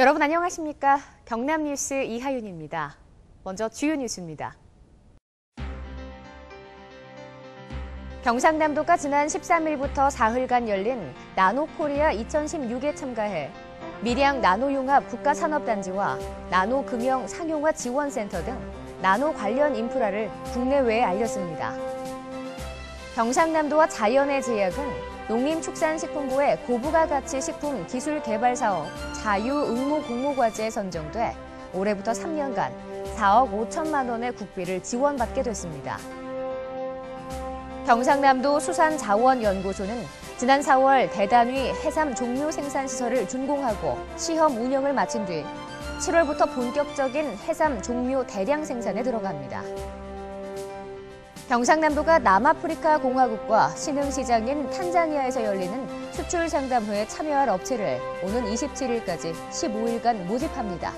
여러분 안녕하십니까? 경남뉴스 이하윤입니다. 먼저 주요 뉴스입니다. 경상남도가 지난 13일부터 사흘간 열린 나노코리아 2016에 참가해 밀양 나노융합 국가산업단지와 나노금형 상용화 지원센터 등 나노 관련 인프라를 국내외에 알렸습니다. 경상남도와 자연의 제약은 농림축산식품부의 고부가 가치 식품 기술 개발 사업 자유응모공모과제에 선정돼 올해부터 3년간 4억 5천만 원의 국비를 지원받게 됐습니다. 경상남도 수산자원연구소는 지난 4월 대단위 해삼 종묘 생산시설을 준공하고 시험 운영을 마친 뒤 7월부터 본격적인 해삼 종묘 대량 생산에 들어갑니다. 경상남도가 남아프리카 공화국과 신흥시장인 탄자니아에서 열리는 수출상담회에 참여할 업체를 오는 27일까지 15일간 모집합니다.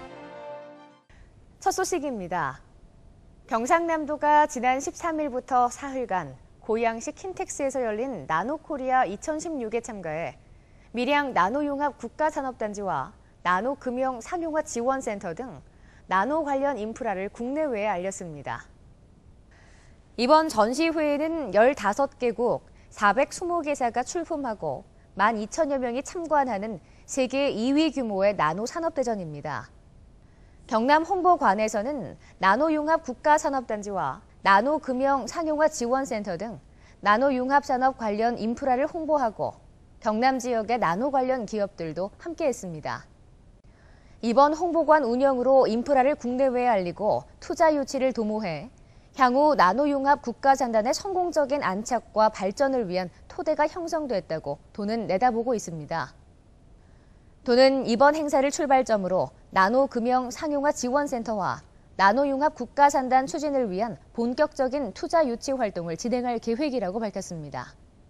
첫 소식입니다. 경상남도가 지난 13일부터 사흘간 고양시 킨텍스에서 열린 나노코리아 2016에 참가해 밀양 나노융합 국가산업단지와 나노금형 상용화 지원센터 등 나노 관련 인프라를 국내외에 알렸습니다. 이번 전시회에는 15개국 420개사가 출품하고 12,000여 명이 참관하는 세계 2위 규모의 나노 산업대전입니다. 경남 홍보관에서는 나노융합 국가산업단지와 나노금형 상용화 지원센터 등 나노융합 산업 관련 인프라를 홍보하고 경남 지역의 나노 관련 기업들도 함께했습니다. 이번 홍보관 운영으로 인프라를 국내외에 알리고 투자 유치를 도모해 향후 나노융합 국가산단의 성공적인 안착과 발전을 위한 토대가 형성됐다고 도는 내다보고 있습니다. 도는 이번 행사를 출발점으로 나노금형 상용화 지원센터와 나노융합 국가산단 추진을 위한 본격적인 투자 유치 활동을 진행할 계획이라고 밝혔습니다.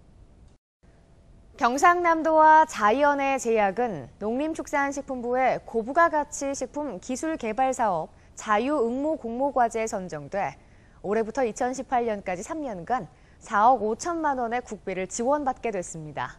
경상남도와 자연의 제약은 농림축산식품부의 고부가 가치 식품 기술 개발 사업 자유응모공모과제에 선정돼 올해부터 2018년까지 3년간 4억 5천만 원의 국비를 지원받게 됐습니다.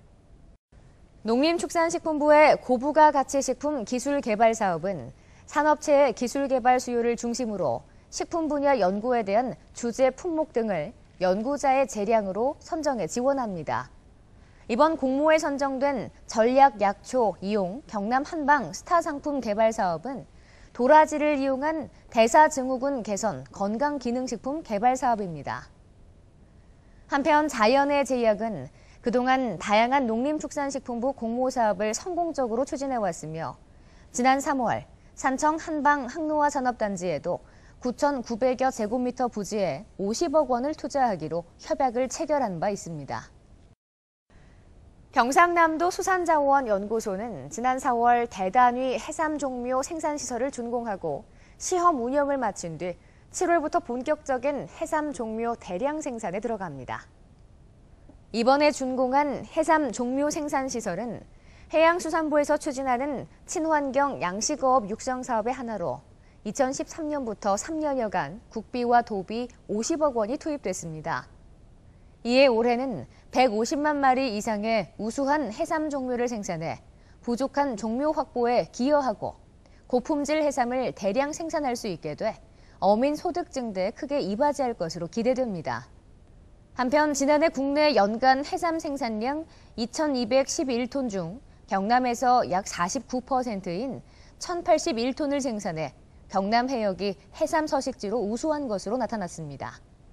농림축산식품부의 고부가 가치 식품 기술 개발 사업은 산업체의 기술 개발 수요를 중심으로 식품 분야 연구에 대한 주제 품목 등을 연구자의 재량으로 선정해 지원합니다. 이번 공모에 선정된 전략 약초 이용 경남 한방 스타 상품 개발 사업은 도라지를 이용한 대사증후군 개선 건강기능식품 개발 사업입니다. 한편 자연의 제약은 그동안 다양한 농림축산식품부 공모 사업을 성공적으로 추진해왔으며 지난 3월 산청 한방 항노화 산업단지에도 9,900여 제곱미터 부지에 50억 원을 투자하기로 협약을 체결한 바 있습니다. 경상남도 수산자원연구소는 지난 4월 대단위 해삼종묘 생산시설을 준공하고 시험 운영을 마친 뒤 7월부터 본격적인 해삼종묘 대량 생산에 들어갑니다. 이번에 준공한 해삼종묘 생산시설은 해양수산부에서 추진하는 친환경 양식어업 육성 사업의 하나로 2013년부터 3년여간 국비와 도비 50억 원이 투입됐습니다. 이에 올해는 150만 마리 이상의 우수한 해삼 종묘를 생산해 부족한 종묘 확보에 기여하고 고품질 해삼을 대량 생산할 수 있게 돼 어민 소득 증대에 크게 이바지할 것으로 기대됩니다. 한편 지난해 국내 연간 해삼 생산량 2,211톤 중 경남에서 약 49%인 1,081톤을 생산해 경남 해역이 해삼 서식지로 우수한 것으로 나타났습니다.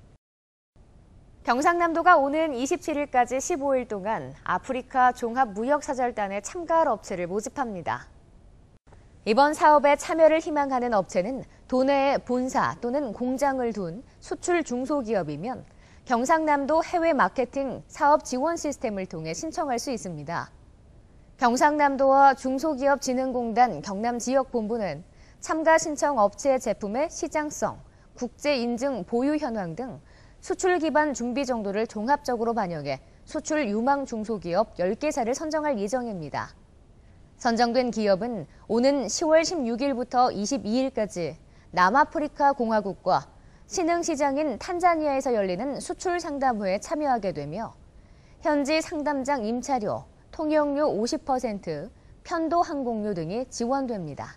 경상남도가 오는 27일까지 15일 동안 아프리카 종합무역사절단에 참가할 업체를 모집합니다. 이번 사업에 참여를 희망하는 업체는 도내에 본사 또는 공장을 둔 수출 중소기업이면 경상남도 해외 마케팅 사업 지원 시스템을 통해 신청할 수 있습니다. 경상남도와 중소기업진흥공단 경남지역본부는 참가 신청 업체의 제품의 시장성, 국제인증 보유 현황 등 수출 기반 준비 정도를 종합적으로 반영해 수출 유망 중소기업 10개사를 선정할 예정입니다. 선정된 기업은 오는 10월 16일부터 22일까지 남아프리카 공화국과 신흥시장인 탄자니아에서 열리는 수출 상담회에 참여하게 되며 현지 상담장 임차료, 통용료 50%, 편도 항공료 등이 지원됩니다.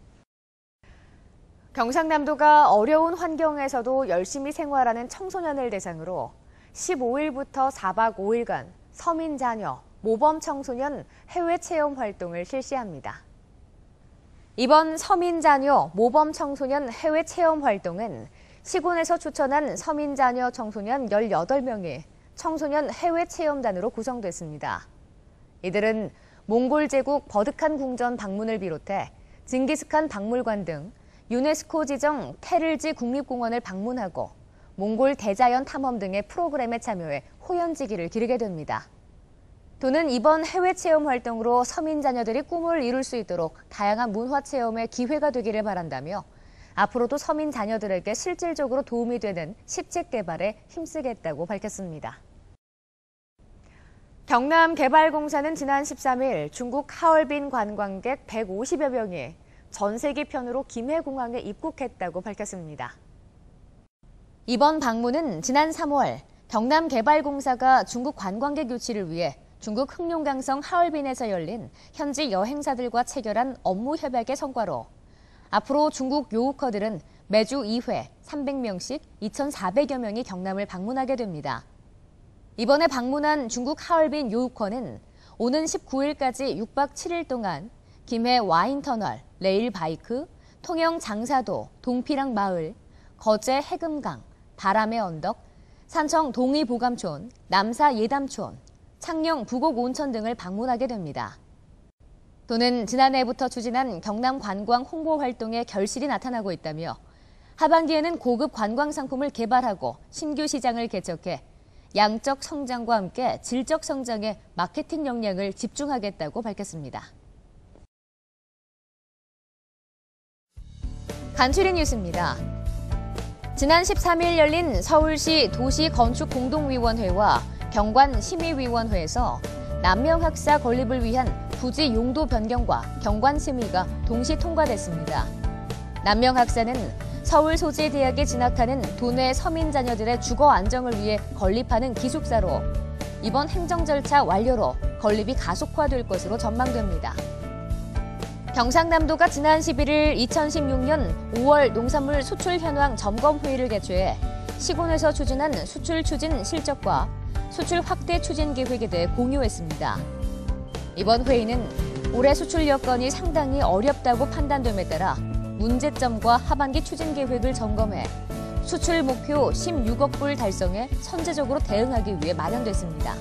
경상남도가 어려운 환경에서도 열심히 생활하는 청소년을 대상으로 15일부터 4박 5일간 서민 자녀, 모범 청소년 해외 체험 활동을 실시합니다. 이번 서민 자녀, 모범 청소년 해외 체험 활동은 시군에서 추천한 서민 자녀 청소년 18명이 청소년 해외 체험단으로 구성됐습니다. 이들은 몽골 제국 버드칸 궁전 방문을 비롯해 징기스칸 박물관 등 유네스코 지정 테를지 국립공원을 방문하고 몽골 대자연 탐험 등의 프로그램에 참여해 호연지기를 기르게 됩니다. 도는 이번 해외 체험 활동으로 서민 자녀들이 꿈을 이룰 수 있도록 다양한 문화 체험의 기회가 되기를 바란다며 앞으로도 서민 자녀들에게 실질적으로 도움이 되는 시책 개발에 힘쓰겠다고 밝혔습니다. 경남개발공사는 지난 13일 중국 하얼빈 관광객 150여 명이 전세기편으로 김해공항에 입국했다고 밝혔습니다. 이번 방문은 지난 3월 경남개발공사가 중국 관광객 유치를 위해 중국 흑룡강성 하얼빈에서 열린 현지 여행사들과 체결한 업무 협약의 성과로 앞으로 중국 요우커들은 매주 2회 300명씩 2,400여 명이 경남을 방문하게 됩니다. 이번에 방문한 중국 하얼빈 요우커는 오는 19일까지 6박 7일 동안 김해 와인터널, 레일바이크, 통영 장사도, 동피랑 마을, 거제 해금강, 바람의 언덕, 산청 동의보감촌, 남사 예담촌, 창녕 부곡 온천 등을 방문하게 됩니다. 도는 지난해부터 추진한 경남 관광 홍보 활동에 결실이 나타나고 있다며 하반기에는 고급 관광 상품을 개발하고 신규 시장을 개척해 양적 성장과 함께 질적 성장에 마케팅 역량을 집중하겠다고 밝혔습니다. 간추린 뉴스입니다. 지난 13일 열린 서울시 도시건축공동위원회와 경관심의위원회에서 남명학사 건립을 위한 부지 용도 변경과 경관심의가 동시 통과됐습니다. 남명학사는 서울 소재 대학에 진학하는 도내 서민 자녀들의 주거 안정을 위해 건립하는 기숙사로 이번 행정 절차 완료로 건립이 가속화될 것으로 전망됩니다. 경상남도가 지난 11일 2016년 5월 농산물 수출 현황 점검 회의를 개최해 시군에서 추진한 수출 추진 실적과 수출 확대 추진 계획에 대해 공유했습니다. 이번 회의는 올해 수출 여건이 상당히 어렵다고 판단됨에 따라 문제점과 하반기 추진 계획을 점검해 수출 목표 16억 불 달성에 선제적으로 대응하기 위해 마련됐습니다.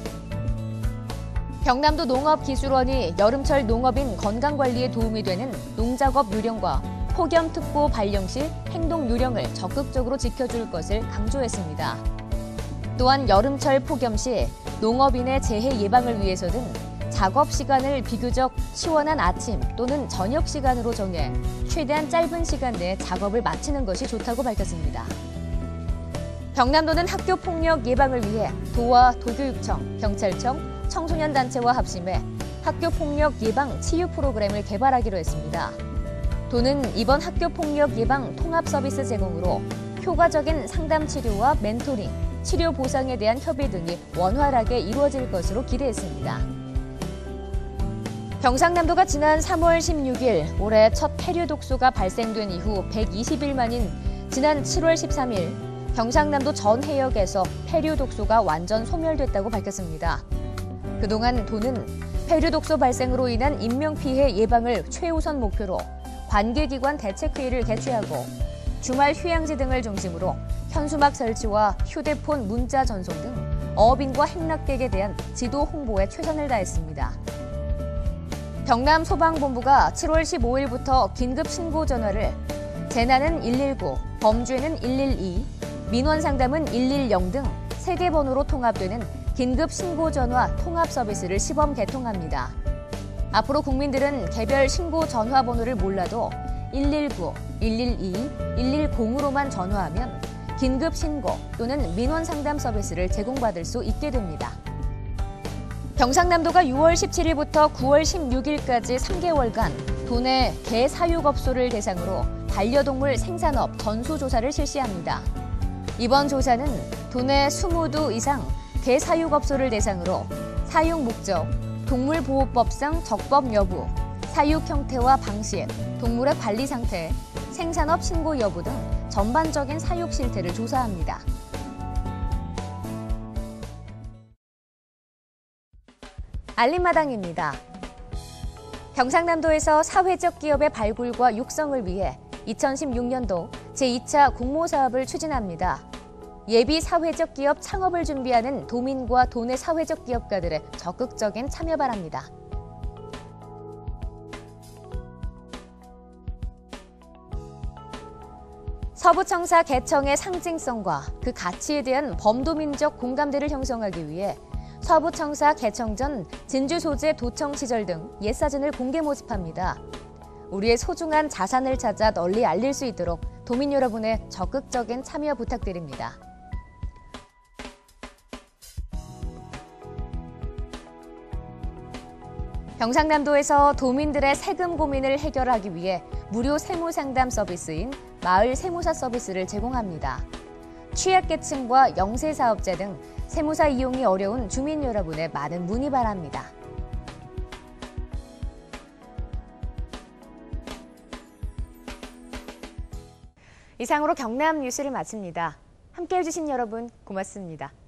경남도 농업기술원이 여름철 농업인 건강관리에 도움이 되는 농작업 요령과 폭염특보 발령 시 행동 요령을 적극적으로 지켜줄 것을 강조했습니다. 또한 여름철 폭염 시 농업인의 재해 예방을 위해서는 작업 시간을 비교적 시원한 아침 또는 저녁 시간으로 정해 최대한 짧은 시간 내에 작업을 마치는 것이 좋다고 밝혔습니다. 경남도는 학교폭력 예방을 위해 도와 도교육청, 경찰청, 청소년단체와 합심해 학교폭력 예방 치유 프로그램을 개발하기로 했습니다. 도는 이번 학교폭력 예방 통합 서비스 제공으로 효과적인 상담 치료와 멘토링, 치료 보상에 대한 협의 등이 원활하게 이루어질 것으로 기대했습니다. 경상남도가 지난 3월 16일 올해 첫 폐류 독소가 발생된 이후 120일 만인 지난 7월 13일 경상남도 전 해역에서 폐류 독소가 완전 소멸됐다고 밝혔습니다. 그동안 도는 폐류 독소 발생으로 인한 인명피해 예방을 최우선 목표로 관계기관 대책회의를 개최하고 주말 휴양지 등을 중심으로 현수막 설치와 휴대폰 문자 전송 등 어업인과 행락객에 대한 지도 홍보에 최선을 다했습니다. 경남소방본부가 7월 15일부터 긴급 신고 전화를 재난은 119, 범죄는 112, 민원상담은 110 등 3개 번호로 통합되는 긴급 신고 전화 통합 서비스를 시범 개통합니다. 앞으로 국민들은 개별 신고 전화번호를 몰라도 119, 112, 110으로만 전화하면 긴급 신고 또는 민원 상담 서비스를 제공받을 수 있게 됩니다. 경상남도가 6월 17일부터 9월 16일까지 3개월간 도내 개 사육업소를 대상으로 반려동물 생산업 전수조사를 실시합니다. 이번 조사는 도내 20두 이상 개 사육업소를 대상으로 사육 목적, 동물보호법상 적법 여부, 사육 형태와 방식, 동물의 관리 상태, 생산업 신고 여부 등 전반적인 사육 실태를 조사합니다. 알림마당입니다. 경상남도에서 사회적 기업의 발굴과 육성을 위해 2016년도 제2차 공모사업을 추진합니다. 예비 사회적 기업 창업을 준비하는 도민과 도내 사회적 기업가들의 적극적인 참여 바랍니다. 서부청사 개청의 상징성과 그 가치에 대한 범도민적 공감대를 형성하기 위해 서부청사 개청 전 진주 소재 도청 시절 등 옛사진을 공개 모집합니다. 우리의 소중한 자산을 찾아 널리 알릴 수 있도록 도민 여러분의 적극적인 참여 부탁드립니다. 경상남도에서 도민들의 세금 고민을 해결하기 위해 무료 세무상담 서비스인 마을 세무사 서비스를 제공합니다. 취약계층과 영세사업자 등 세무사 이용이 어려운 주민 여러분의 많은 문의 바랍니다. 이상으로 경남 뉴스를 마칩니다. 함께해 주신 여러분 고맙습니다.